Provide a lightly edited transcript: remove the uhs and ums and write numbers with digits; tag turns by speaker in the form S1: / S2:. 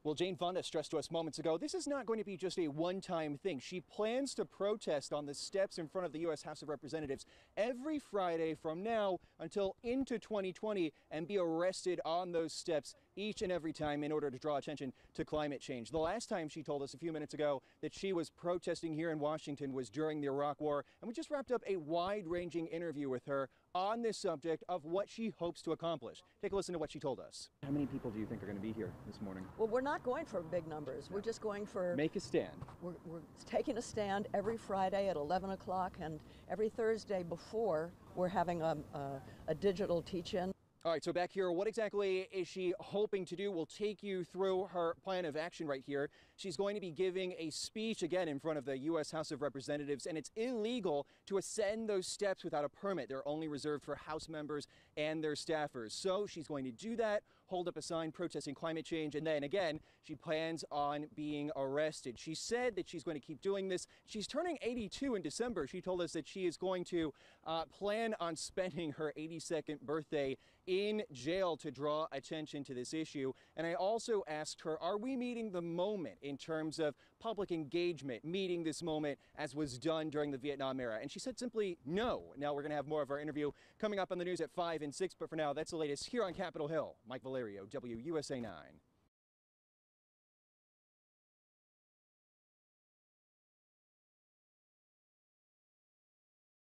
S1: Well, Jane Fonda stressed to us moments ago, this is not going to be just a one-time thing. She plans to protest on the steps in front of the U.S. House of Representatives every Friday from now until into 2020 and be arrested on those steps each and every time in order to draw attention to climate change. The last time she told us a few minutes ago that she was protesting here in Washington was during the Iraq War, and we just wrapped up a wide-ranging interview with her on this subject of what she hopes to accomplish. Take a listen to what she told us. How many people do you think are going to be here this morning?
S2: Well, we're not going for big numbers. We're just going for...
S1: Make a stand.
S2: We're taking a stand every Friday at 11 o'clock, and every Thursday before, we're having a digital teach-in.
S1: All right, so back here, what exactly is she hoping to do? We'll take you through her plan of action right here. She's going to be giving a speech again in front of the U.S. House of Representatives, and it's illegal to ascend those steps without a permit. They're only reserved for House members and their staffers. So she's going to do that, hold up a sign protesting climate change, and then again, she plans on being arrested. She said that she's going to keep doing this. She's turning 82 in December. She told us that she is going to plan on spending her 82nd birthday in jail to draw attention to this issue. And I also asked her, are we meeting the moment in terms of public engagement, meeting this moment as was done during the Vietnam era? And she said simply no. Now we're going to have more of our interview coming up on the news at 5 and 6, but for now, that's the latest here on Capitol Hill. Mike Valerio, WUSA 9.